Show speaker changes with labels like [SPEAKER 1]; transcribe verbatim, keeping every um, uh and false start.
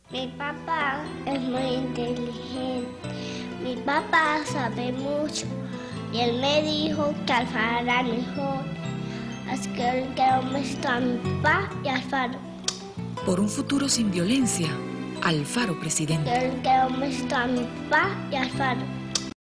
[SPEAKER 1] Mi papá es muy inteligente. Mi papá sabe mucho. Y él me dijo que Alfaro era mejor. Así que le quiero un besito a mi papá y a Alfaro.
[SPEAKER 2] Por un futuro sin violencia, Alfaro presidente.
[SPEAKER 1] Yo le quiero un besito a mi papá y a Alfaro.